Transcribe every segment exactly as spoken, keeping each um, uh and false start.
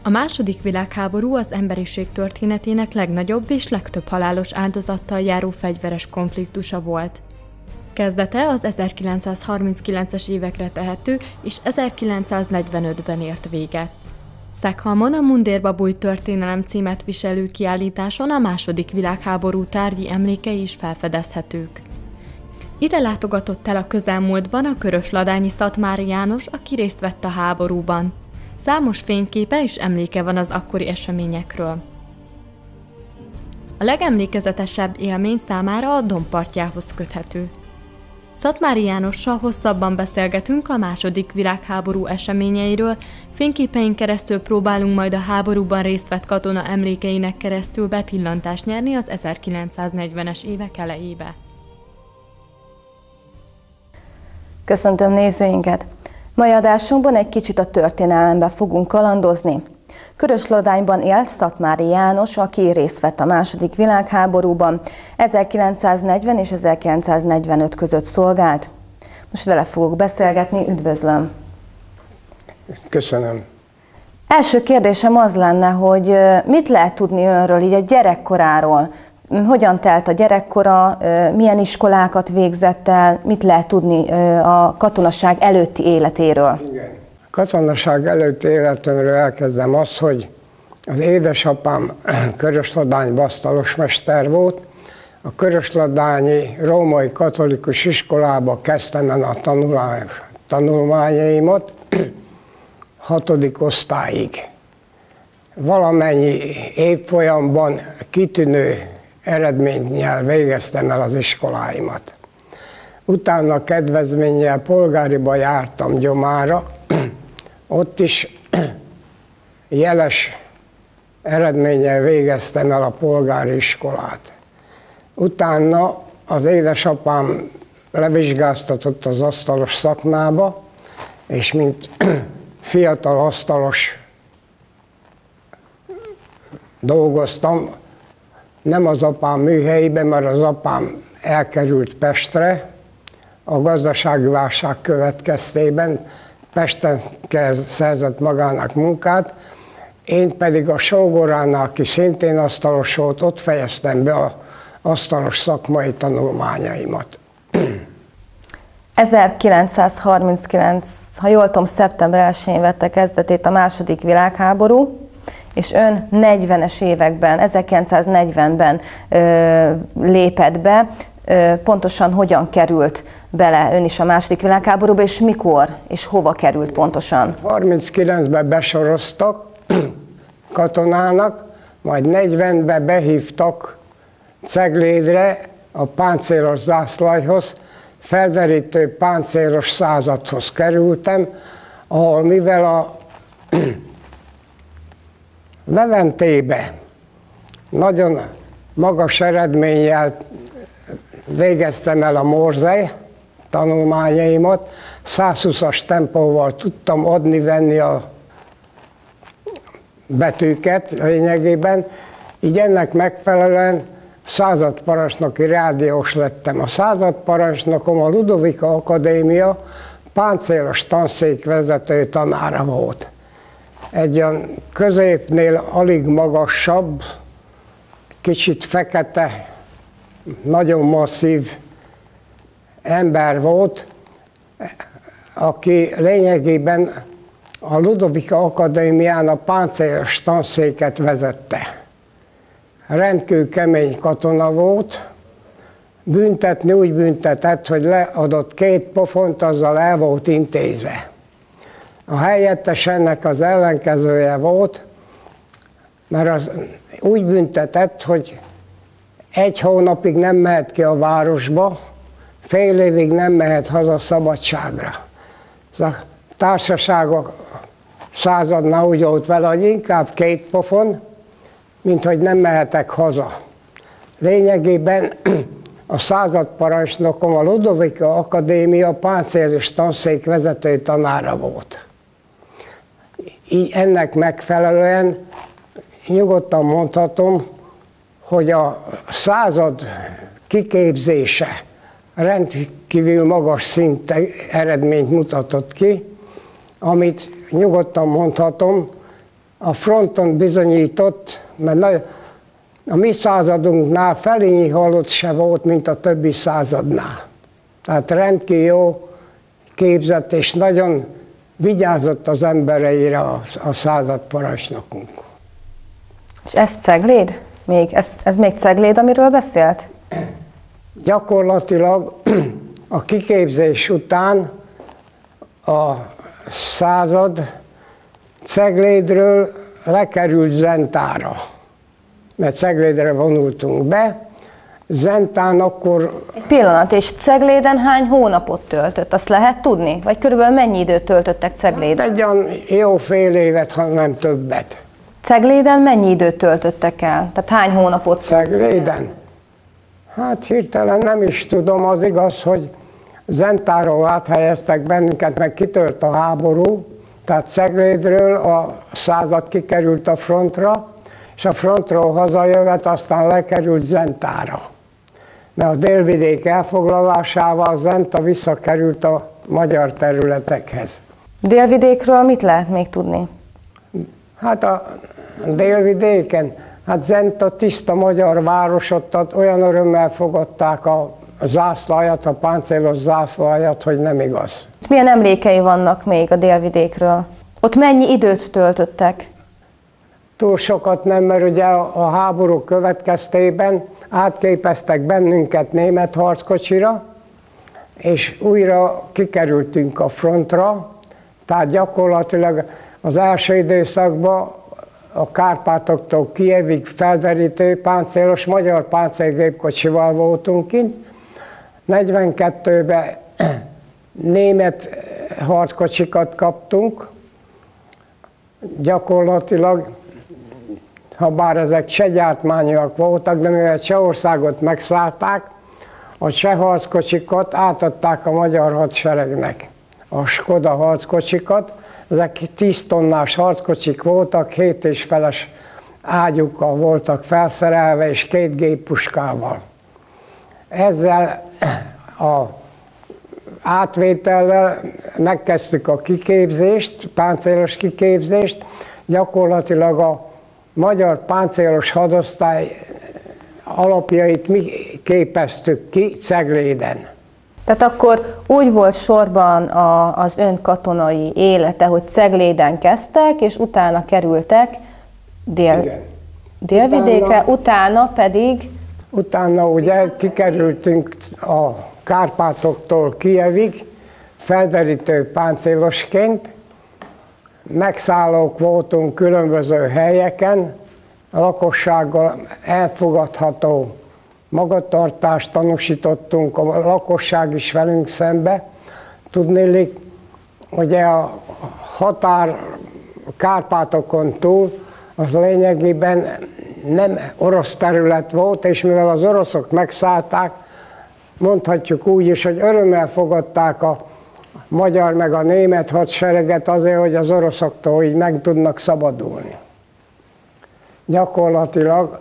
A második világháború az emberiség történetének legnagyobb és legtöbb halálos áldozattal járó fegyveres konfliktusa volt. Kezdete az ezerkilencszázharminckilences évekre tehető, és ezerkilencszáznegyvenötben ért véget. Stockholmon a Mundérbabúj történelem címet viselő kiállításon a második világháború tárgyi emlékei is felfedezhetők. Ide látogatott el a közelmúltban a körösladányi Szatmári János, aki részt vett a háborúban. Számos fényképe és emléke van az akkori eseményekről. A legemlékezetesebb élmény számára a dombpartjához köthető. Szatmári Jánossal hosszabban beszélgetünk a második világháború eseményeiről, fényképein keresztül próbálunk majd a háborúban részt vett katona emlékeinek keresztül bepillantást nyerni az ezerkilencszáznegyvenes évek elejébe. Köszöntöm nézőinket! Mai adásunkban egy kicsit a történelembe fogunk kalandozni. Körösladányban élt Szatmári János, aki részt vett a második világháborúban, ezerkilencszáznegyven és ezerkilencszáznegyvenöt között szolgált. Most vele fogok beszélgetni, üdvözlöm! Köszönöm! Első kérdésem az lenne, hogy mit lehet tudni önről, így a gyerekkoráról? Hogyan telt a gyerekkora, milyen iskolákat végzett el, mit lehet tudni a katonaság előtti életéről? Igen. A katonaság előtti életemről elkezdem azt, hogy az édesapám körösladányban asztalosmester volt. A körösladányi római katolikus iskolába kezdtem el a tanulmányaimat hatodik osztályig. Valamennyi évfolyamban kitűnő eredménnyel végeztem el az iskoláimat. Utána kedvezménnyel polgáriba jártam Gyomára, ott is jeles eredménnyel végeztem el a polgári iskolát. Utána az édesapám levizsgáztatott az asztalos szakmába, és mint fiatal asztalos dolgoztam, nem az apám műhelyében, mert az apám elkerült Pestre a gazdasági válság következtében, Pesten szerzett magának munkát, én pedig a sógoránál, aki szintén asztalos volt, ott fejeztem be az asztalos szakmai tanulmányaimat. ezerkilencszázharminckilenc, ha jól tudom, szeptember elsején vette kezdetét a második világháború, és ön negyvenes években, ezerkilencszáznegyvenben ö, lépett be. Ö, pontosan hogyan került bele ön is a második világháborúba, és mikor és hova került pontosan? harminckilencben besoroztak katonának, majd negyvenben behívtak Ceglédre a páncélos zászlajhoz, felderítő páncélos századhoz kerültem, ahol mivel a Leventébe nagyon magas eredménnyel végeztem el a morzei tanulmányaimat, százhúszas tempóval tudtam adni-venni a betűket lényegében, így ennek megfelelően századparancsnoki rádiós lettem. A századparancsnokom a Ludovika Akadémia páncélos tanszék vezető tanára volt. Egy olyan középnél alig magasabb, kicsit fekete, nagyon masszív ember volt, aki lényegében a Ludovika Akadémián a páncélos tanszéket vezette. Rendkívül kemény katona volt, büntetni úgy büntetett, hogy leadott két pofont, azzal el volt intézve. A helyettes ennek az ellenkezője volt, mert az úgy büntetett, hogy egy hónapig nem mehet ki a városba, fél évig nem mehet haza szabadságra. A társaságok századnál úgy volt vele, hogy inkább két pofon, mint hogy nem mehetek haza. Lényegében a századparancsnokom a Ludovika Akadémia páncélos tanszék vezető tanára volt. Így ennek megfelelően nyugodtan mondhatom, hogy a század kiképzése rendkívül magas szintű eredményt mutatott ki, amit nyugodtan mondhatom, a fronton bizonyított, mert a mi századunknál felényi halott se volt, mint a többi századnál. Tehát rendkívül jó képzett, és nagyon vigyázott az embereire a, a századparancsnokunk. És ez Cegléd? Még, ez, ez még Cegléd, amiről beszélt? Gyakorlatilag a kiképzés után a század Ceglédről lekerült Zentára, mert Ceglédre vonultunk be. Zentán akkor... Egy pillanat, és Cegléden hány hónapot töltött? Azt lehet tudni? Vagy körülbelül mennyi időt töltöttek Cegléden? Hát egy olyan jó fél évet, ha nem többet. Cegléden mennyi időt töltöttek el? Tehát hány hónapot? Cegléden? Hát hirtelen nem is tudom, az igaz, hogy Zentáról áthelyeztek bennünket, meg kitört a háború, tehát Ceglédről a század kikerült a frontra, és a frontról hazajövet, aztán lekerült Zentára. Mert a délvidék elfoglalásával Zenta visszakerült a magyar területekhez. Délvidékről mit lehet még tudni? Hát a délvidéken, hát Zenta tiszta magyar város, ott olyan örömmel fogadták a zászlajat, a páncélos zászlajat, hogy nem igaz. Milyen emlékei vannak még a délvidékről? Ott mennyi időt töltöttek? Túl sokat nem, mert ugye a háború következtében átképeztek bennünket német harckocsira, és újra kikerültünk a frontra, tehát gyakorlatilag az első időszakban a Kárpátoktól Kijevig felderítő páncélos magyar páncélgépkocsival voltunk kint. negyvenkettőben német harckocsikat kaptunk, gyakorlatilag, ha bár ezek cseh gyártmányúak voltak, de mivel Csehországot megszállták, a cseh harckocsikat átadták a magyar hadseregnek, a Skoda harckocsikat. Ezek tíz tonnás harckocsik voltak, hét és feles ágyukkal voltak felszerelve, és két géppuskával. Ezzel a átvétellel megkezdtük a kiképzést, páncélos kiképzést, gyakorlatilag a magyar páncélos hadosztály alapjait mi képeztük ki Cegléden. Tehát akkor úgy volt sorban a, az ön katonai élete, hogy Cegléden kezdtek, és utána kerültek dél, délvidékre, utána, utána pedig... Utána ugye kikerültünk a Kárpátoktól Kijevig, felderítő páncélosként, megszállók voltunk különböző helyeken, a lakossággal elfogadható magatartást tanúsítottunk, a lakosság is velünk szembe. Tudnélik, ugye a határ Kárpátokon túl az lényegében nem orosz terület volt, és mivel az oroszok megszállták, mondhatjuk úgy is, hogy örömmel fogadták a magyar meg a német hadsereget azért, hogy az oroszoktól így meg tudnak szabadulni. Gyakorlatilag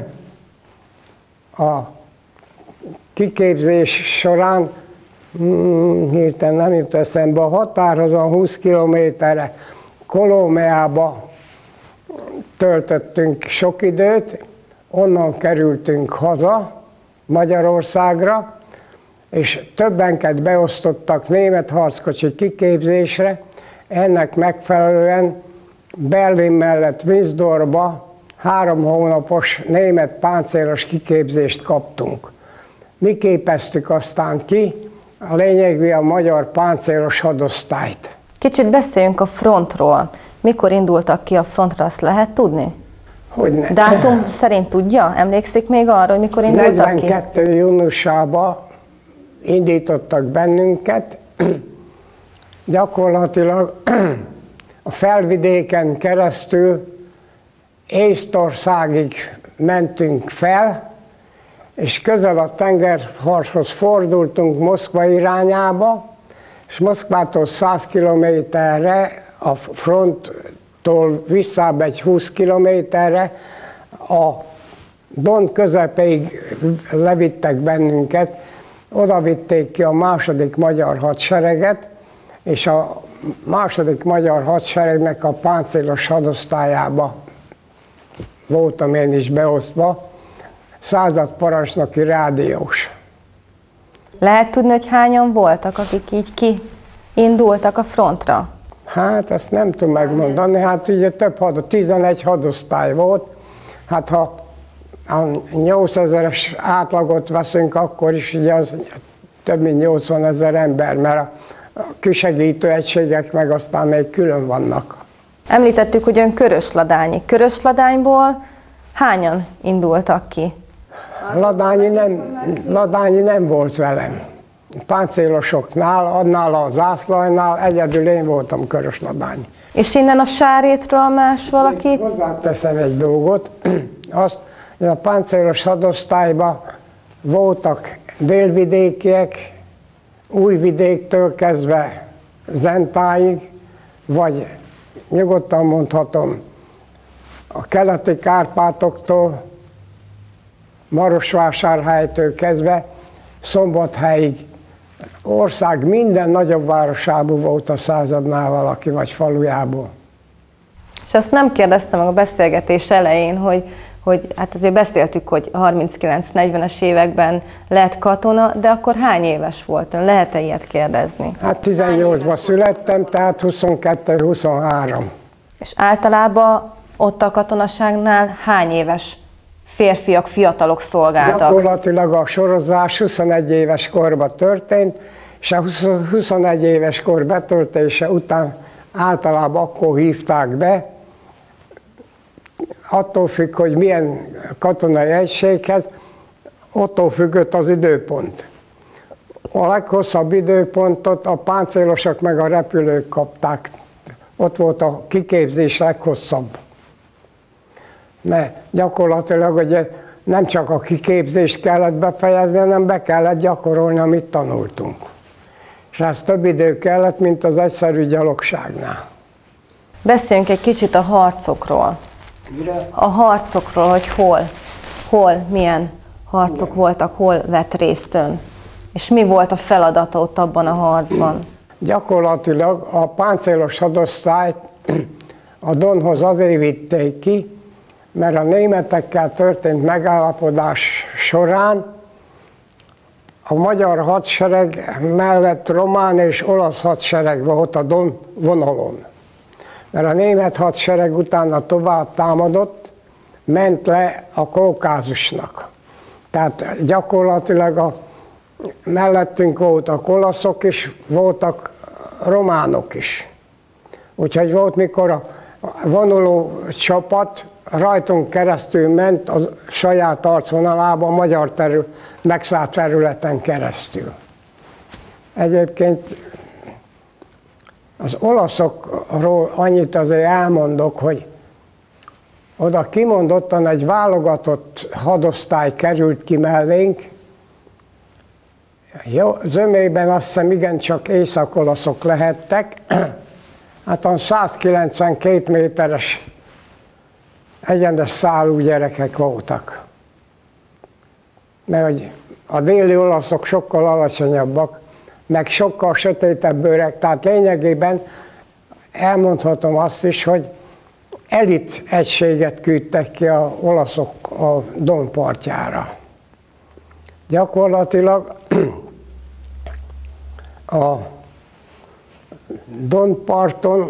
a kiképzés során, hmm, hirtelen nem jut eszembe, a határozon húsz kilométerre Kolómeába töltöttünk sok időt, onnan kerültünk haza Magyarországra, és többenket beosztottak német harckocsi kiképzésre, ennek megfelelően Berlin mellett Winsdorfba három hónapos német páncélos kiképzést kaptunk. Mi képeztük aztán ki a lényegében a magyar páncélos hadosztályt. Kicsit beszéljünk a frontról. Mikor indultak ki a frontra, azt lehet tudni? Hogyne. Dátum szerint tudja? Emlékszik még arra, hogy mikor indultak negyvenkettő ki? júniusában indítottak bennünket. Gyakorlatilag a felvidéken keresztül Észtországig mentünk fel, és közel a tengerparthoz fordultunk Moszkva irányába, és Moszkvától száz kilométerre, a fronttól visszább egy húsz kilométerre, a Don közepéig levittek bennünket, oda vitték ki a második magyar hadsereget, és a második magyar hadseregnek a páncélos hadosztályába voltam én is beosztva, századparancsnoki rádiós. Lehet tudni, hogy hányan voltak, akik így kiindultak a frontra? Hát ezt nem tudom megmondani, hát ugye több had, tizenegy hadosztály volt, hát ha a nyolcezeres átlagot veszünk, akkor is ugye az több mint nyolcvanezer ember, mert a kisegítő egységek meg aztán még külön vannak. Említettük, hogy ön Körösladányi. Körösladányból hányan indultak ki? Ladányi nem, Ladányi nem volt velem. Páncélosoknál, annál a zászlajnál egyedül én voltam Körösladányi. És innen a Sárétről más valaki? Hozzáteszem egy dolgot, azt, hogy a páncélos hadosztályban voltak délvidékiek, Újvidéktől kezdve Zentáig, vagy nyugodtan mondhatom, a keleti Kárpátoktól, Marosvásárhelytől kezdve Szombathelyig. Ország minden nagyobb városából volt a századnál valaki, vagy falujából. És azt nem kérdeztem meg a beszélgetés elején, hogy, hogy hát azért beszéltük, hogy harminckilenc-negyvenes években lett katona, de akkor hány éves volt ön? Lehet-e ilyet kérdezni? Hát tizennyolcban születtem, tehát huszonkettő-huszonhárom. És általában ott a katonaságnál hány éves férfiak, fiatalok szolgáltak? Gyakorlatilag a sorozás huszonegy éves korban történt, és a huszonegy éves kor betöltése után általában akkor hívták be, attól függ, hogy milyen katonai egységhez, attól függött az időpont. A leghosszabb időpontot a páncélosok meg a repülők kapták. Ott volt a kiképzés leghosszabb. Mert gyakorlatilag ugye nem csak a kiképzést kellett befejezni, hanem be kellett gyakorolni, amit tanultunk. És ez több idő kellett, mint az egyszerű gyalogságnál. Beszéljünk egy kicsit a harcokról. Mire? A harcokról, hogy hol, hol, milyen harcok Igen. voltak, hol vett részt ön. És mi volt a feladata ott abban a harcban? Gyakorlatilag a páncélos hadosztályt a Donhoz azért vitték ki, mert a németekkel történt megállapodás során a magyar hadsereg mellett román és olasz hadsereg volt a Don vonalon. Mert a német hadsereg utána tovább támadott, ment le a Kaukázusnak. Tehát gyakorlatilag a, mellettünk voltak olaszok is, voltak románok is. Úgyhogy volt, mikor a vonuló csapat rajtunk keresztül ment a saját arcvonalában, a magyar terül, megszállt területen keresztül. Egyébként az olaszokról annyit azért elmondok, hogy oda kimondottan egy válogatott hadosztály került ki mellénk. Jó, zömében azt hiszem igencsak észak-olaszok lehettek, hát a százkilencvenkét méteres egyenes szálú gyerekek voltak. Mert hogy a déli olaszok sokkal alacsonyabbak, meg sokkal sötétebb bőrek, tehát lényegében elmondhatom azt is, hogy elit egységet küldtek ki az olaszok a Don partjára. Gyakorlatilag a Don parton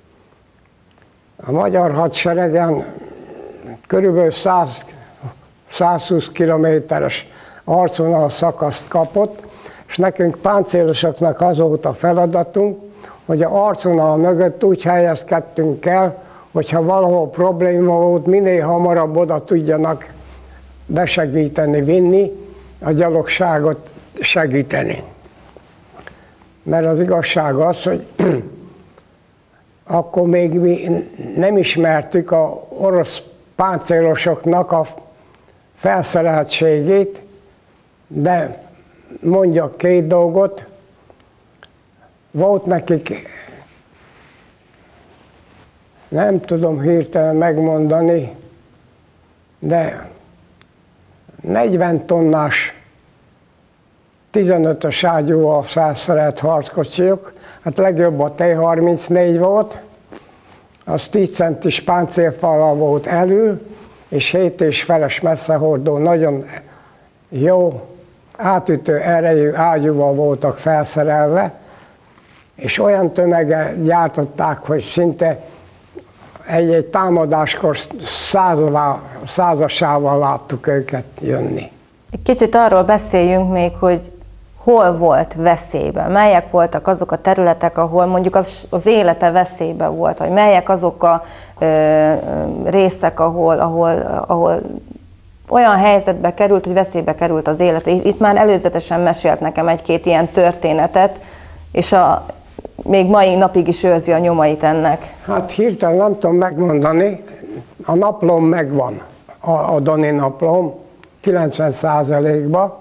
a magyar hadseregen körülbelül száz-százhúsz kilométeres arcvonal szakaszt kapott, és nekünk páncélosoknak az volt a feladatunk, hogy a arcvonal mögött úgy helyezkedtünk el, hogyha valahol probléma volt, minél hamarabb oda tudjanak besegíteni, vinni, a gyalogságot segíteni. Mert az igazság az, hogy akkor még mi nem ismertük az orosz páncélosoknak a felszereltségét, de mondjak két dolgot. Volt nekik, nem tudom hirtelen megmondani, de negyven tonnás tizenötös ágyúval felszerelt harckocsiok, hát legjobb a T harmincnégy volt, az tíz centis páncélfallal volt elül, és hét és feles messzehordó, nagyon jó, átütő erejű ágyúval voltak felszerelve, és olyan tömege gyártották, hogy szinte egy-egy támadáskor százasával láttuk őket jönni. Egy kicsit arról beszéljünk még, hogy hol volt veszélyben, melyek voltak azok a területek, ahol mondjuk az, az élete veszélyben volt, vagy melyek azok a ö, részek, ahol, ahol, ahol olyan helyzetbe került, hogy veszélybe került az élete. Itt már előzetesen mesélt nekem egy-két ilyen történetet, és a, még mai napig is őrzi a nyomait ennek. Hát hirtelen nem tudom megmondani, a naplóm megvan, a, a Doni naplóm, kilencven százalékban.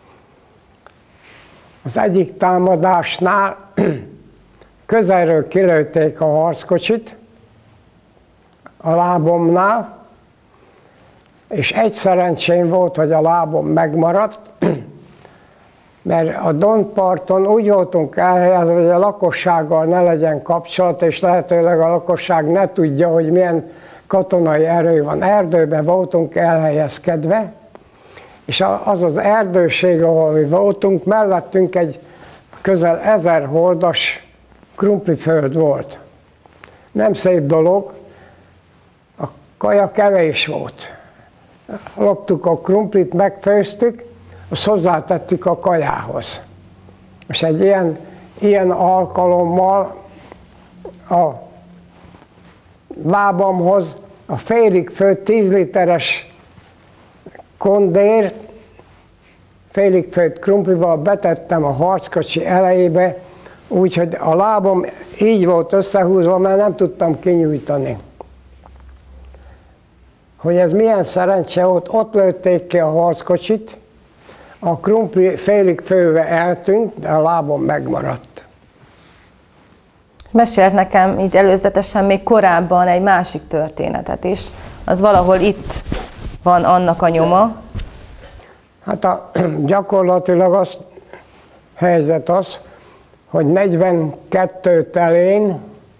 Az egyik támadásnál közelről kilőtték a harckocsit a lábomnál, és egy szerencsém volt, hogy a lábom megmaradt, mert a Donparton úgy voltunk elhelyezve, hogy a lakossággal ne legyen kapcsolat, és lehetőleg a lakosság ne tudja, hogy milyen katonai erő van. Erdőben voltunk elhelyezkedve, és az az erdőség, ahol mi voltunk, mellettünk egy közel ezer holdas krumpliföld volt. Nem szép dolog, a kaja kevés volt. Loptuk a krumplit, megfőztük, azt hozzátettük a kajához. És egy ilyen, ilyen alkalommal a lábamhoz a félig főtt tíz literes kondért, félig főtt krumplival betettem a harckocsi elejébe, úgyhogy a lábam így volt összehúzva, mert nem tudtam kinyújtani. Hogy ez milyen szerencse volt, ott lőtték ki a harckocsit, a krumpli félig főve eltűnt, de a lábam megmaradt. Mesélt nekem így előzetesen még korábban egy másik történetet is. Az valahol itt van annak a nyoma. Hát a, gyakorlatilag az helyzet az, hogy negyvenkettő telén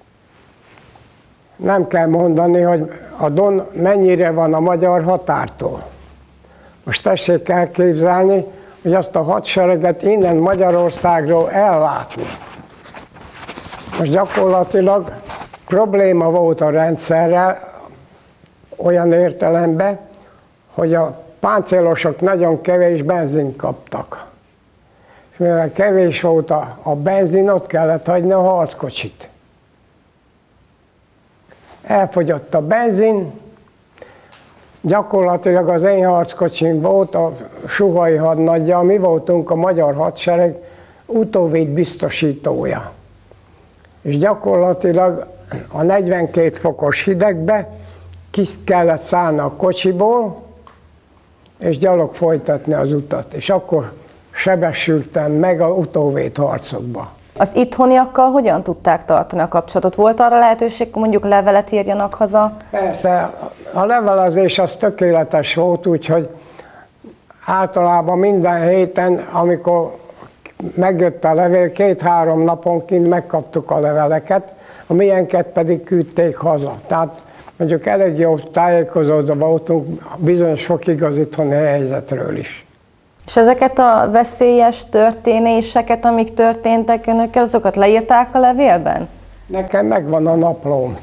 nem kell mondani, hogy a Don mennyire van a magyar határtól. Most tessék elképzelni, hogy azt a hadsereget innen Magyarországról ellátni. Most gyakorlatilag probléma volt a rendszerrel olyan értelemben, hogy a páncélosok nagyon kevés benzint kaptak. És mivel kevés volt a, a benzin, ott kellett hagyni a harckocsit. Elfogyott a benzin, gyakorlatilag az én harckocsim volt a Suhai hadnaggyal, mi voltunk a magyar hadsereg utóvéd biztosítója. És gyakorlatilag a negyvenkét fokos hidegbe ki kellett szállni a kocsiból, és gyalog folytatni az utat. És akkor sebesültem meg a utóvéd harcokba. Az itthoniakkal hogyan tudták tartani a kapcsolatot? Volt arra lehetőség, hogy mondjuk levelet írjanak haza? Persze, a levelezés az tökéletes volt, úgyhogy általában minden héten, amikor megjött a levél, két-három naponként megkaptuk a leveleket, a miénket pedig küldték haza. Tehát mondjuk elég jó tájékozódva voltunk bizonyos fokig az itthoni helyzetről is. És ezeket a veszélyes történéseket, amik történtek önökkel, azokat leírták a levélben? Nekem megvan a naplóm.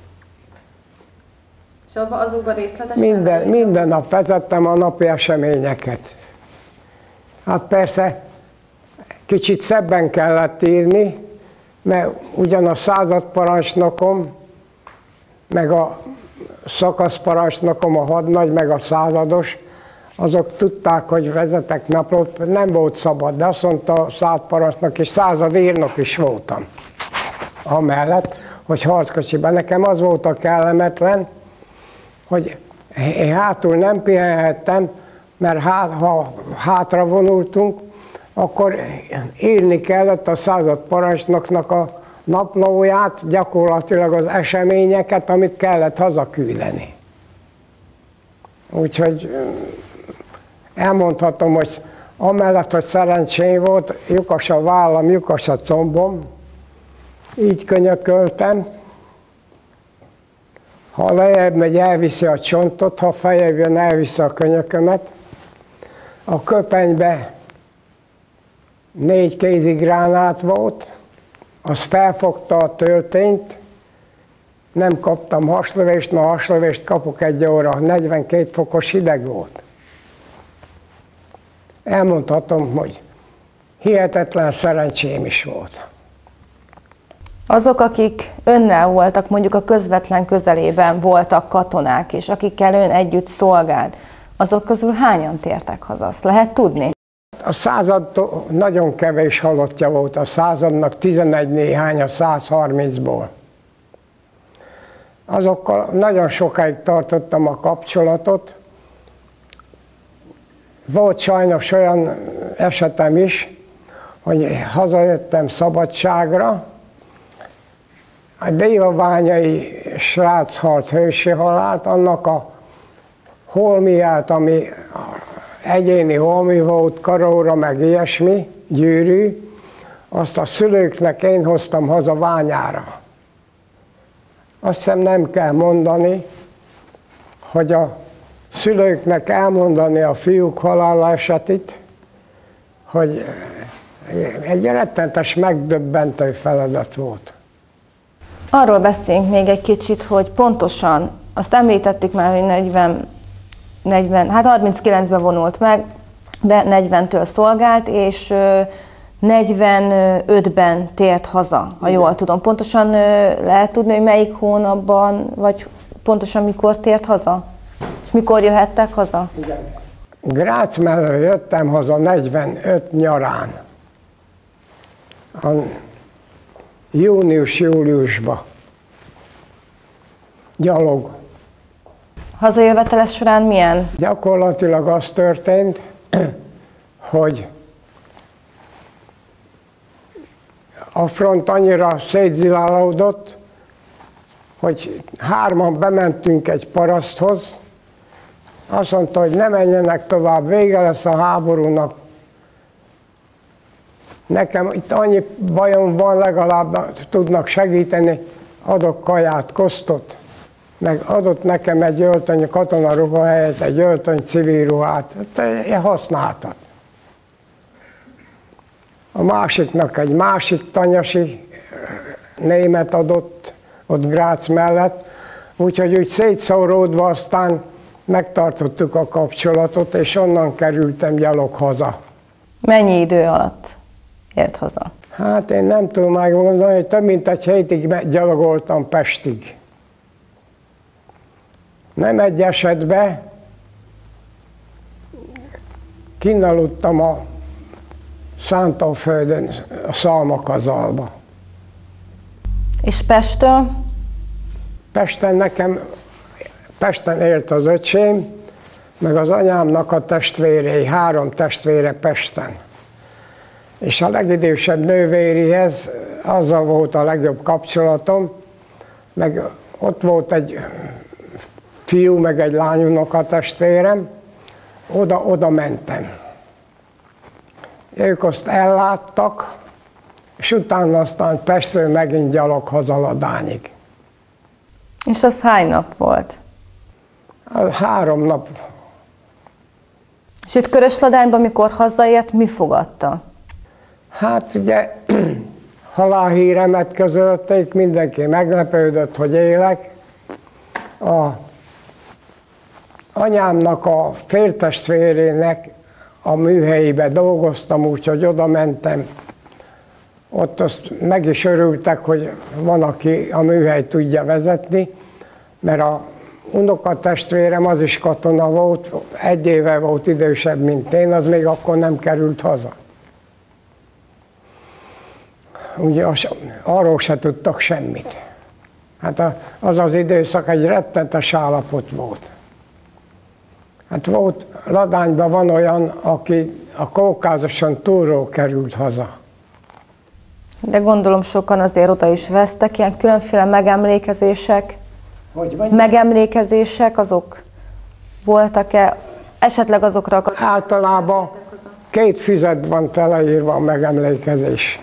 És azokban részletesen? Minden, minden nap vezettem a napi eseményeket. Hát persze kicsit szebben kellett írni, mert ugyan a századparancsnokom, meg a szakaszparancsnokom, a hadnagy, meg a százados, azok tudták, hogy vezetek naplót, nem volt szabad, de azt mondta a századparancsnok és századírnok is voltam. Amellett, hogy harckocsiban. Nekem az volt a kellemetlen, hogy én hátul nem pihenhettem, mert hát, ha hátra vonultunk, akkor írni kellett a századparancsnoknak a naplóját, gyakorlatilag az eseményeket, amit kellett hazaküldeni. Úgyhogy elmondhatom, hogy Amellett, hogy szerencsém volt, lyukas a vállam, lyukas a combom, így könyököltem. Ha lejjebb megy, elviszi a csontot, ha feljebb jön, elviszi a könyökömet. A köpenybe négy kézigránát volt, az felfogta a töltényt, nem kaptam haslövést, na haslövést kapok egy óra, negyvenkét fokos hideg volt. Elmondhatom, hogy hihetetlen szerencsém is volt. Azok, akik önnel voltak, mondjuk a közvetlen közelében voltak katonák is, akikkel ön együtt szolgált, azok közül hányan tértek haza? Azt lehet tudni? A század nagyon kevés halottja volt, a századnak tizenegy néhány a százharmincból. Azokkal nagyon sokáig tartottam a kapcsolatot. Volt sajnos olyan esetem is, hogy hazajöttem szabadságra, a dévaványai srác halt hősi halált, annak a holmiát, ami egyéni holmi volt, karóra, meg ilyesmi, gyűrű, azt a szülőknek én hoztam haza Ványára. Azt hiszem nem kell mondani, hogy a szülőknek elmondani a fiúk halála esetét, hogy egy rettentes, megdöbbentő feladat volt. Arról beszéljünk még egy kicsit, hogy pontosan, azt említettük már, hogy negyven, negyven, hát harminckilencben vonult meg, negyventől szolgált, és negyvenötben tért haza, ha jól tudom. Pontosan lehet tudni, hogy melyik hónapban, vagy pontosan mikor tért haza? És mikor jöhettek haza? Igen. Grác mellől jöttem haza negyvenöt nyarán. A június-júliusban. Gyalog. Hazajövetele során milyen? Gyakorlatilag az történt, hogy a front annyira szétzilálódott, hogy hárman bementünk egy paraszthoz, azt mondta, hogy ne menjenek tovább, vége lesz a háborúnak. Nekem itt annyi bajom van, legalább tudnak segíteni, adok kaját, kosztot, meg adott nekem egy öltöny, katonaruha helyett egy öltöny, civil ruhát, használtat. A másiknak egy másik tanyasi német adott, ott Grác mellett, úgyhogy úgy szétszóródva aztán megtartottuk a kapcsolatot, és onnan kerültem gyalog haza. Mennyi idő alatt ért haza? Hát én nem tudom megmondani, hogy több mint egy hétig gyalogoltam Pestig. Nem egy esetben kinn aludtam a Szántóföldön, a Szalmakazalba. És Pesttől? Pesten nekem, Pesten élt az öcsém, meg az anyámnak a testvérei, három testvére Pesten. És a legidősebb nővérihez azzal volt a legjobb kapcsolatom, meg ott volt egy fiú, meg egy lányunak a testvérem, oda, oda mentem. Ők azt elláttak, és utána aztán Pestről megint gyalog haza Ladányig. És az hány nap volt? Három nap. És itt Körösladányban, mikor hazaért, mi fogadta? Hát ugye halálhíremet közölték, mindenki meglepődött, hogy élek. A anyámnak a féltestvérének a műhelyébe dolgoztam, úgyhogy oda mentem. Ott azt meg is örültek, hogy van, aki a műhely tudja vezetni, mert a unokatestvérem az is katona volt, egy éve volt idősebb, mint én, az még akkor nem került haza. Ugye az, arról se tudtak semmit. Hát az az időszak egy rettenetes állapot volt. Hát volt, Ladányban van olyan, aki a Kaukázuson túlról került haza. De gondolom sokan azért oda is vesztek, ilyen különféle megemlékezések. Hogy vagy? Megemlékezések, azok voltak-e? Esetleg azokra... Általában két füzet van teleírva a megemlékezés.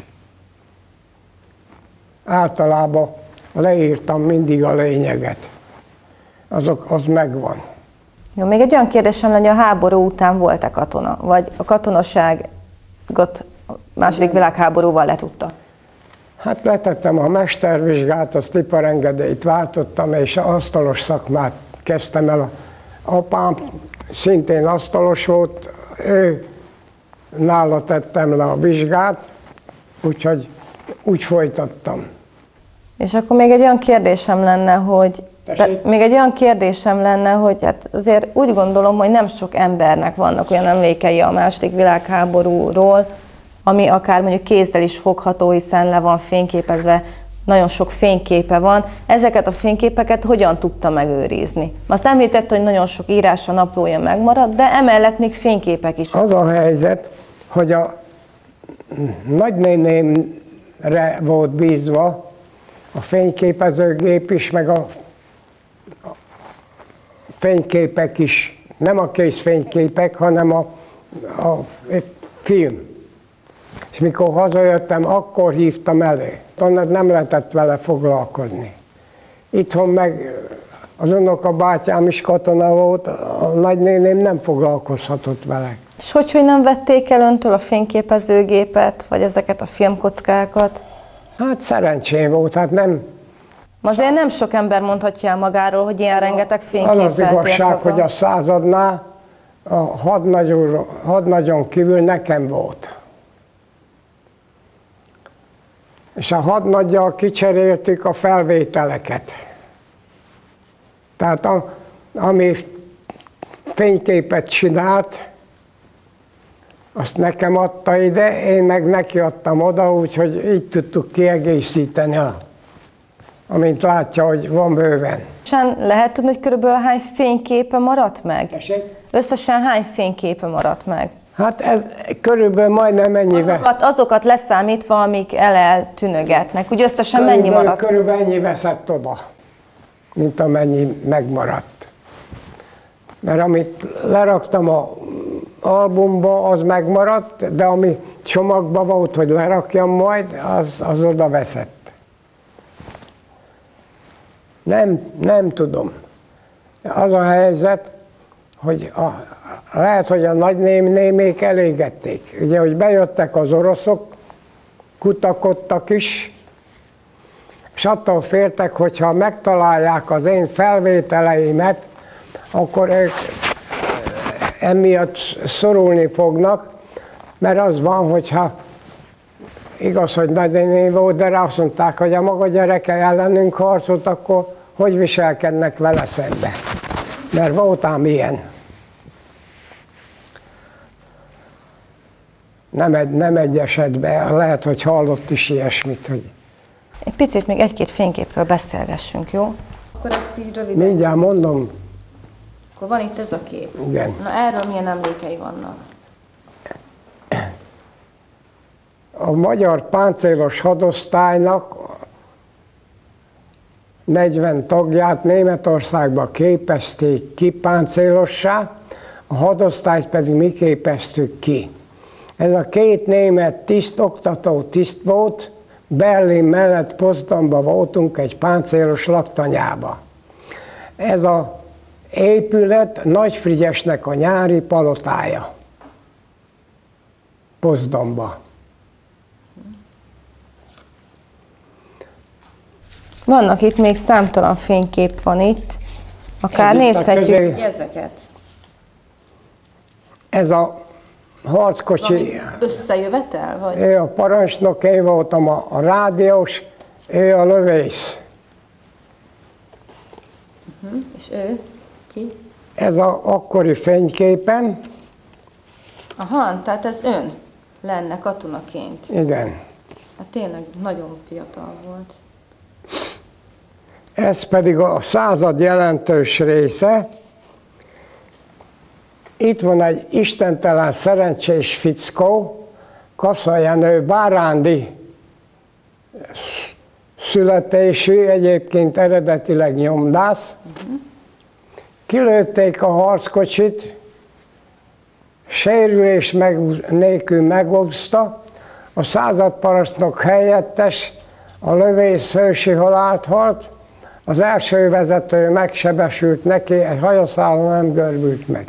Általában leírtam mindig a lényeget. Azok, az megvan. Jó, még egy olyan kérdésem lenne, hogy a háború után volt-e katona? Vagy a katonaságot a második világháborúval letudta? Hát letettem a mestervizsgát, azt iparengedélyt váltottam, és asztalos szakmát kezdtem el. Apám szintén asztalos volt, ő nála tettem le a vizsgát, úgyhogy úgy folytattam. És akkor még egy olyan kérdésem lenne, hogy még egy olyan kérdésem lenne, hogy hát azért úgy gondolom, hogy nem sok embernek vannak olyan emlékei a második világháborúról, ami akár mondjuk kézzel is fogható, hiszen le van fényképezve, nagyon sok fényképe van. Ezeket a fényképeket hogyan tudta megőrizni? Azt említette, hogy nagyon sok írása, naplója megmaradt, de emellett még fényképek is. Az a helyzet, hogy a nagynénémre volt bízva a fényképezőgép is, meg a fényképek is, nem a készfényképek, hanem a, a film. És mikor hazajöttem, akkor hívtam elő. Nem lehetett vele foglalkozni. Itthon meg az unokabátyám is katona volt, a nagynéném nem foglalkozhatott vele. És hogy, hogy nem vették el öntől a fényképezőgépet, vagy ezeket a filmkockákat? Hát szerencsém volt, hát nem... Azért nem sok ember mondhatja el magáról, hogy ilyen rengeteg fényképet az az igazság, hogy a századnál a hadnagyon, hadnagyon kívül nekem volt. És a hadnaggyal kicseréltük a felvételeket. Tehát a, ami fényképet csinált, azt nekem adta ide, én meg neki adtam oda, úgyhogy így tudtuk kiegészíteni, amint látja, hogy van bőven. Összesen lehet tudni, hogy körülbelül hány fényképe maradt meg? Tessék? Összesen hány fényképe maradt meg? Hát ez körülbelül majdnem ennyivel. Azokat, azokat leszámítva, amik el-eltűnögetnek. Úgy összesen körülbelül, mennyi maradt? Körülbelül ennyi veszett oda, mint amennyi megmaradt. Mert amit leraktam a albumba, az megmaradt, de ami csomagban volt, hogy lerakjam majd, az, az oda veszett. Nem, nem tudom. Az a helyzet, hogy a, lehet, hogy a nagynémék elégették. Ugye, hogy bejöttek az oroszok, kutakodtak is, és attól féltek, hogyha megtalálják az én felvételeimet, akkor ők emiatt szorulni fognak, mert az van, hogyha igaz, hogy nagynéné volt, de rá azt mondták, hogy a maga gyereke ellenünk harcolt, akkor hogy viselkednek vele szembe. Mert volt ám ilyen. Nem egy, nem egy esetben, lehet, hogy hallott is ilyesmit. Hogy... Egy picit még egy-két fényképről beszélgessünk, jó? Akkor ezt így röviden. Mindjárt mondom. Akkor van itt ez a kép. Igen. Na erről milyen emlékei vannak? A magyar páncélos hadosztálynak negyven tagját Németországba képezték ki páncélossá, a hadosztályt pedig mi képeztük ki. Ez a két német tiszt, oktató tiszt volt, Berlin mellett Potsdamban voltunk egy páncélos laktanyába. Ez az épület Nagyfrigyesnek a nyári palotája. Potsdamba. Vannak itt még számtalan fénykép van itt. Akár nézhetjük közé... ezeket. Ez a harckocsi... Valami összejövetel? Vagy? Ő a parancsnok, én voltam a, a rádiós, ő a lövész. Uh-huh. És ő? Ki? Ez a akkori fényképen. Aha, tehát ez ön lenne katonaként. Igen. Hát tényleg nagyon fiatal volt. Ez pedig a század jelentős része. Itt van egy istentelen szerencsés fickó, Kassa Jenő, bárándi születésű, egyébként eredetileg nyomdász. Kilőtték a harckocsit, sérülés meg, nélkül megúszta, a századparancsnok helyettes, a lövész hősi halált halt, az első vezető megsebesült neki, egy hajószálló nem görbült meg.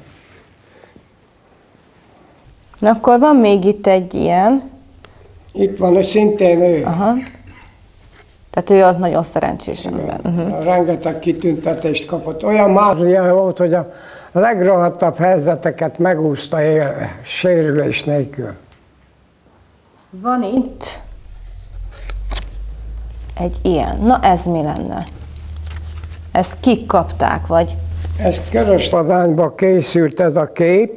Na akkor van még itt egy ilyen. Itt van, hogy szintén ő. Aha. Tehát ő ott nagyon szerencsés ember. Uh-huh. Rengeteg kitüntetést kapott. Olyan mázlia volt, hogy a legrohadtabb helyzeteket megúszta élve, sérülés nélkül. Van itt egy ilyen. Na ez mi lenne? Ezt kik kapták, vagy? Ez Körösladányban készült ez a kép,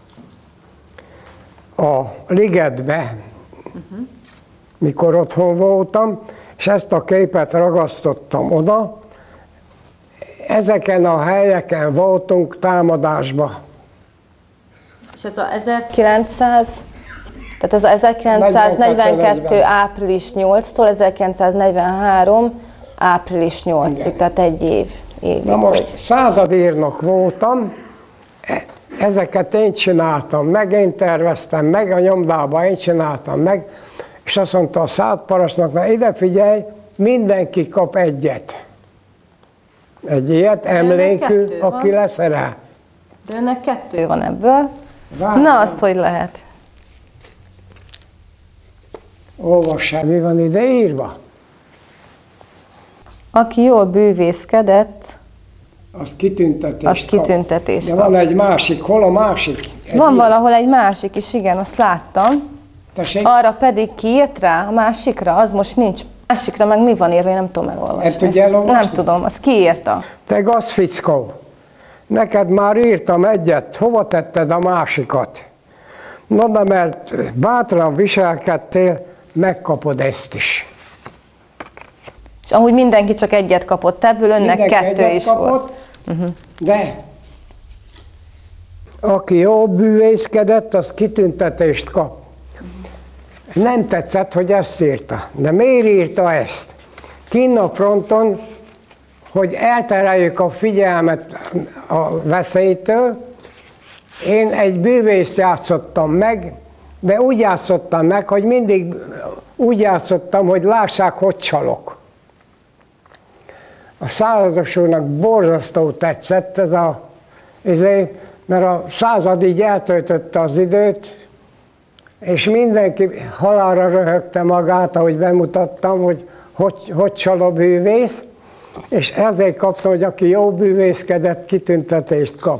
a ligetbe, uh-huh. mikor otthon voltam, és ezt a képet ragasztottam oda. Ezeken a helyeken voltunk támadásba. És ez a ezerkilencszáz, tehát ez a ezerkilencszáznegyvenkettő április nyolcadikától ezerkilencszáznegyvenhárom április nyolcadikáig, tehát egy év. évig. Na most századírnok voltam, ezeket én csináltam meg, én terveztem meg, a nyomdában én csináltam meg, és azt mondta a századparancsnok, na ide figyelj, mindenki kap egyet. Egy ilyet emlékül, aki leszerel. De önnek kettő van ebből. Várján. Na, az hogy lehet? Olvassál, mi van ide írva? Aki jól bűvészkedett, azt kitüntetést azt kitüntetést De van egy másik, hol a másik? Egy van ilyen. Valahol egy másik is, igen, azt láttam. Tessék? Arra pedig kiírt rá, a másikra, az most nincs. Másikra meg mi van írva, én nem tudom elolvasni. Nem tudja elolvasni? Nem tudom, azt kiírta. Te gazfickó, neked már írtam egyet, hova tetted a másikat? Na de mert bátran viselkedtél, megkapod ezt is. És amúgy mindenki csak egyet kapott ebből, önnek Mindenki kettő is kapott, volt. Uh-huh. De aki jó bűvészkedett, az kitüntetést kap. Nem tetszett, hogy ezt írta. De miért írta ezt? Kinn a fronton, hogy eltereljük a figyelmet a veszélytől. Én egy bűvészt játszottam meg, de úgy játszottam meg, hogy mindig úgy játszottam, hogy lássák, hogy csalok. A százados úrnak borzasztó tetszett ez a, ezért, mert a század így eltöltötte az időt, és mindenki halálra röhögte magát, ahogy bemutattam, hogy hogy, hogy csal a bűvész, és ezért kaptam, hogy aki jó bűvészkedett, kitüntetést kap.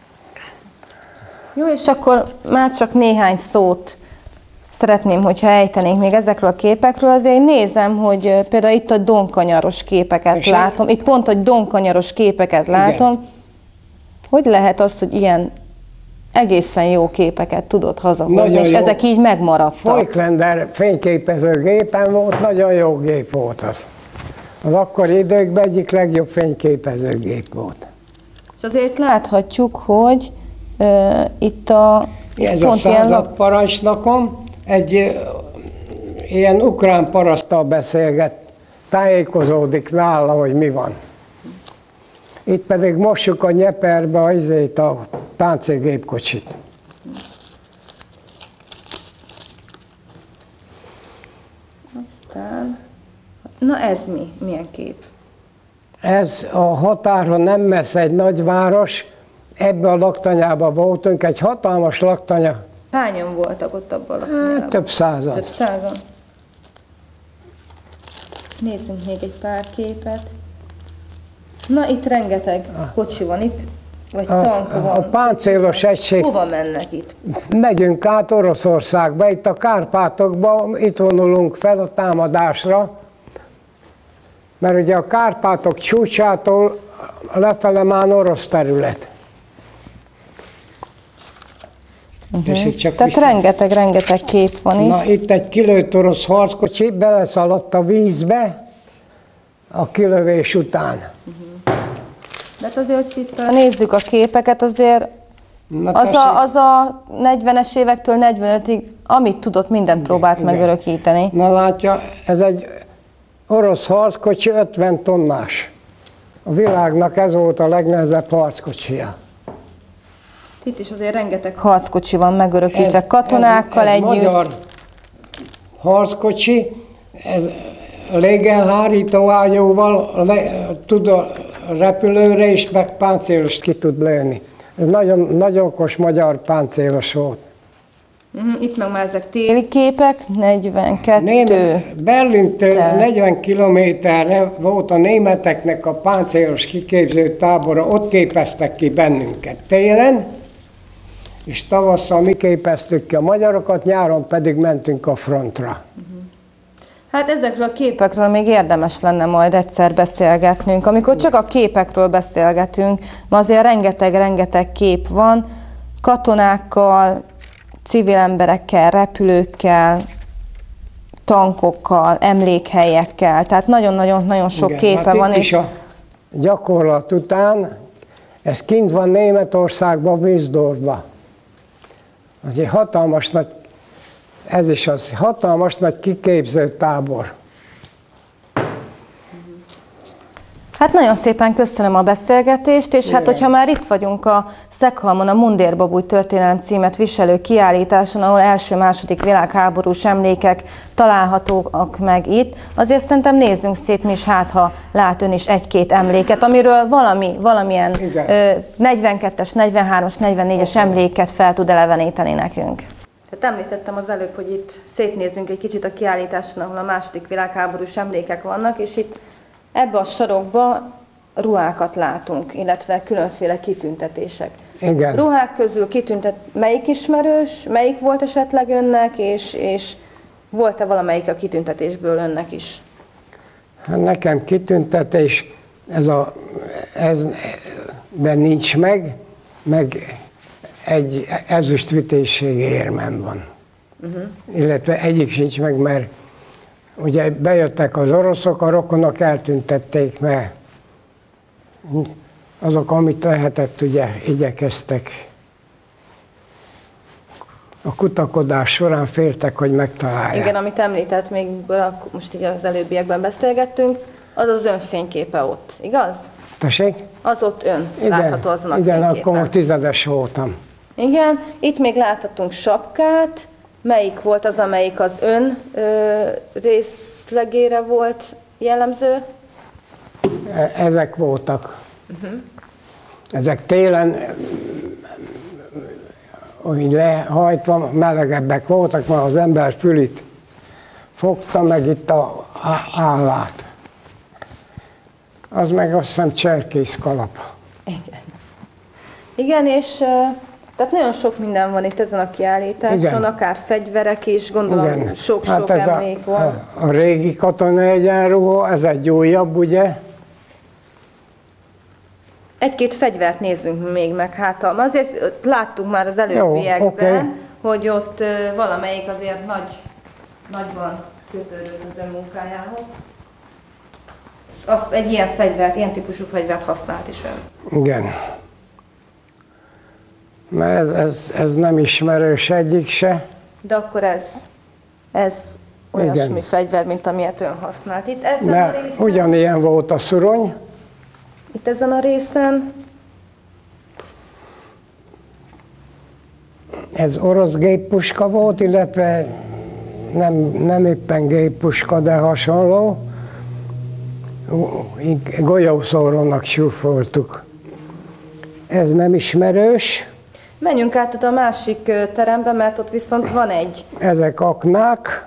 Jó, és akkor már csak néhány szót szeretném, hogyha ejtenénk még ezekről a képekről. Azért én nézem, hogy például itt a donkanyaros képeket és látom. Itt pont a donkanyaros képeket látom. Igen. Hogy lehet az, hogy ilyen egészen jó képeket tudod hazahozni, nagyon és jó. Ezek így megmaradtak? Voigtlander fényképezőgépen volt, nagyon jó gép volt az. Az akkori időkben egyik legjobb fényképezőgép volt. És azért láthatjuk, hogy uh, itt a... Itt ez pont a századparancsnokom egy uh, ilyen ukrán paraszttal beszélget, tájékozódik nála, hogy mi van. Itt pedig mossuk a Nyeperbe a, izét, a páncélgépkocsit. Aztán, na ez mi? Milyen kép? Ez a határon nem messze egy nagyváros, ebbe a laktanyában voltunk, egy hatalmas laktanya. Hányan voltak ott abban a laktanyában? Hát, több százan. Több százan. Nézzünk még egy pár képet. Na, itt rengeteg kocsi van, itt, vagy a, tank van. A páncélos egység. Hova mennek itt? Megyünk át Oroszországba, itt a Kárpátokba, itt vonulunk fel a támadásra, mert ugye a Kárpátok csúcsától lefele már orosz terület. Uh-huh. Tehát rengeteg-rengeteg kép van itt. Na, itt egy kilőtt orosz harckocsi beleszaladt a vízbe a kilövés után. Uh-huh. De hát azért, hogy itt a... nézzük a képeket, azért az a, az a negyvenes évektől negyvenötig, amit tudott, mindent igen, próbált igen. megörökíteni. Na látja, ez egy orosz harckocsi, ötven tonnás. A világnak ez volt a legnehezebb harckocsija. Itt is azért rengeteg harckocsi van megörökítve ez, katonákkal ez, ez együtt. Magyar harckocsi, ez légelhárító ágyúval le, tud a repülőre is, meg páncélos ki tud lőni. Ez nagyon, nagyon okos magyar páncélos volt. Itt meg már ezek téli képek, negyvenkettő. Német, Berlintől negyven kilométerre volt a németeknek a páncélos kiképző tábora, ott képeztek ki bennünket télen, és tavasszal mi képeztük ki a magyarokat, nyáron pedig mentünk a frontra. Hát ezekről a képekről még érdemes lenne majd egyszer beszélgetnünk. Amikor csak a képekről beszélgetünk, ma azért rengeteg-rengeteg kép van, katonákkal, civil emberekkel, repülőkkel, tankokkal, emlékhelyekkel, tehát nagyon-nagyon sok igen, képe hát van. Itt és is a gyakorlat után, ez kint van Németországban, Wiesdorfban. Az egy hatalmas nagy, ez is az, hatalmas nagy kiképző tábor. Hát nagyon szépen köszönöm a beszélgetést, és igen. Hát hogyha már itt vagyunk a Szekhalmon a Mundérbabúj történelem címet viselő kiállításon, ahol első-második világháborús emlékek találhatóak meg itt, azért szerintem nézzünk szét mi is, hát ha lát ön is egy-két emléket, amiről valami, valamilyen ö, negyvenkettes, negyvenhármas, negyvennégyes emléket fel tud eleveníteni nekünk. Hát említettem az előbb, hogy itt szétnézzünk egy kicsit a kiállításon, ahol a második világháborús emlékek vannak, és itt ebbe a sarokba ruhákat látunk, illetve különféle kitüntetések. Igen. Ruhák közül kitüntet, melyik ismerős, melyik volt esetleg önnek, és, és volt-e valamelyik a kitüntetésből önnek is? Hát nekem kitüntetés, ez a, ez, de nincs meg, meg egy ezüstvitézségi érmem van. Uh-huh. Illetve egyik sincs meg, mert ugye bejöttek az oroszok, a rokonok eltüntették, mert azok, amit lehetett, ugye igyekeztek. A kutakodás során féltek, hogy megtalálják. Igen, amit említett, még most így az előbbiekben beszélgettünk, az az ön fényképe ott, igaz? Tessék? Az ott ön, igen, látható azon a igen, fényképen. akkor tizedes voltam. Igen, itt még láthatunk sapkát. Melyik volt az, amelyik az ön ö, részlegére volt jellemző? Ezek voltak. Uh-huh. Ezek télen úgy lehajtva, melegebbek voltak, mert az ember fülit fogta, meg itt a állát. Az meg azt hiszem cserkész kalap. Igen. Igen, és tehát nagyon sok minden van itt ezen a kiállításon, igen. Akár fegyverek is, gondolom sok-sok hát emlék a, van. A, a régi katonai egyenruha, ez egy újabb, ugye? Egy-két fegyvert nézzünk még meg, hát azért láttuk már az előbbiekben, okay. Hogy ott valamelyik azért nagy, nagyban kötődött az ön munkájához. És azt egy ilyen fegyvert, ilyen típusú fegyvert használt is ön. Igen. Mert ez, ez, ez nem ismerős egyik se. De akkor ez, ez olyasmi igen. Fegyver, mint amilyet ön használt. Itt ezen mert a részen, ugyanilyen volt a szurony. Itt ezen a részen. Ez orosz géppuska volt, illetve nem, nem éppen géppuska, de hasonló. Golyószórónak súfoltuk. Ez nem ismerős. Menjünk át a másik terembe, mert ott viszont van egy... Ezek aknák.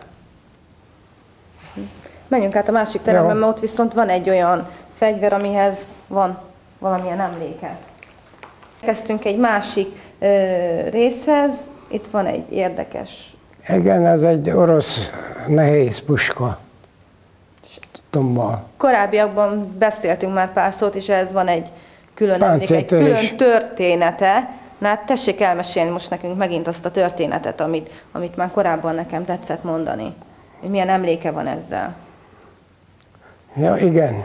Menjünk át a másik terembe, mert ott viszont van egy olyan fegyver, amihez van valamilyen emléke. Kezdtünk egy másik ö, részhez, itt van egy érdekes... Igen, ez egy orosz nehéz puska. Tombal. Korábbiakban beszéltünk már pár szót, és ez van egy külön emléke, egy külön története. Na hát tessék elmesélni most nekünk megint azt a történetet, amit, amit már korábban nekem tetszett mondani. Hogy milyen emléke van ezzel. Ja, igen.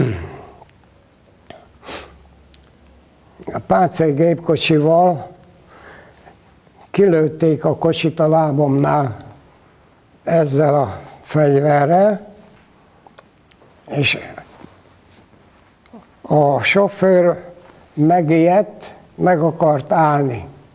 A páncélgépkocsival kilőtték a kocsit a lábomnál ezzel a fegyverrel, és a sofőr megijedt, meg akart állni.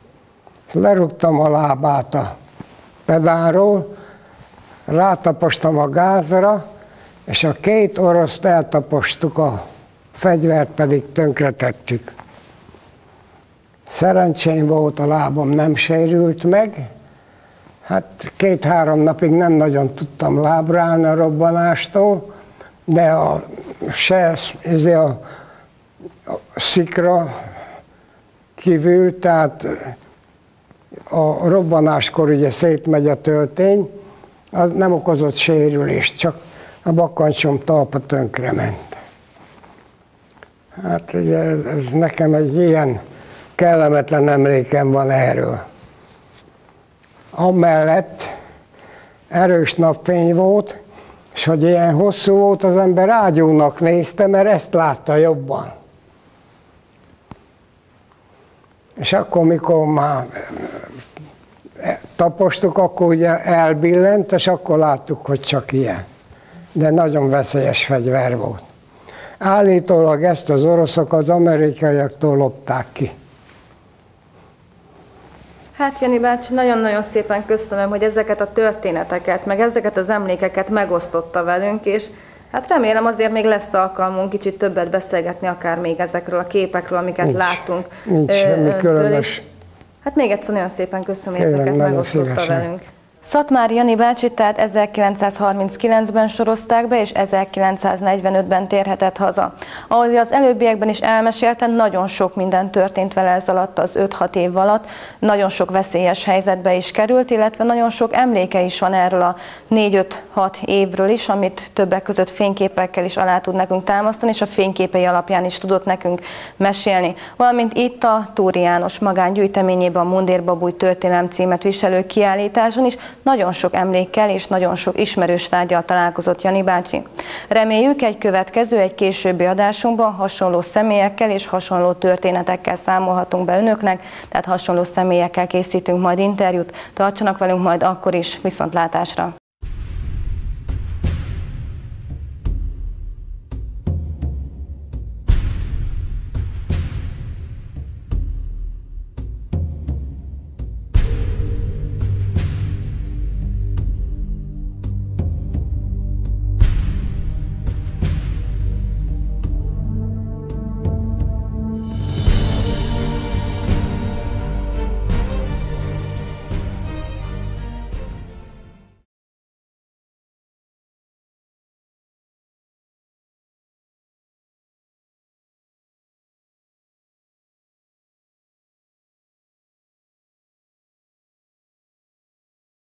lerúgtam a lábát a pedálról, rátapostam a gázra, és a két oroszt eltapostuk, a fegyvert pedig tönkretettük. Szerencsém volt, a lábam nem sérült meg. Hát két-három napig nem nagyon tudtam lábra állni a robbanástól, de a, se, ez a, a szikra kívül, tehát a robbanáskor ugye szétmegy a töltény, az nem okozott sérülést, csak a bakancsom talpa tönkrement. Hát ugye ez, ez nekem egy ilyen kellemetlen emlékem van erről. Amellett erős napfény volt, és hogy ilyen hosszú volt, az ember ágyúnak nézte, mert ezt látta jobban. És akkor, mikor már tapostuk, akkor ugye elbillent, és akkor láttuk, hogy csak ilyen. De nagyon veszélyes fegyver volt. Állítólag ezt az oroszok az amerikaiaktól lopták ki. Hát Jani bácsi, nagyon-nagyon szépen köszönöm, hogy ezeket a történeteket, meg ezeket az emlékeket megosztotta velünk, és hát remélem azért még lesz alkalmunk kicsit többet beszélgetni, akár még ezekről a képekről, amiket nincs, láttunk. Nincs semmi különös. Hát még egyszer nagyon szépen köszönöm, hogy ezeket megosztotta szívesen. velünk. Szatmári Jani bácsit tehát ezerkilencszázharminckilencben sorozták be, és ezerkilencszáznegyvenötben térhetett haza. Ahogy az előbbiekben is elmeséltem, nagyon sok minden történt vele ez alatt az öt-hat év alatt, nagyon sok veszélyes helyzetbe is került, illetve nagyon sok emléke is van erről a négy-öt-hat évről is, amit többek között fényképekkel is alá tud nekünk támasztani, és a fényképei alapján is tudott nekünk mesélni. Valamint itt a Túri János magángyűjteményében a Mundérbabúj történelem címet viselő kiállításon is nagyon sok emlékkel és nagyon sok ismerős tárggyal találkozott Jani bácsi. Reméljük, egy következő, egy későbbi adásunkban hasonló személyekkel és hasonló történetekkel számolhatunk be önöknek, tehát hasonló személyekkel készítünk majd interjút. Tartsanak velünk majd akkor is, viszontlátásra!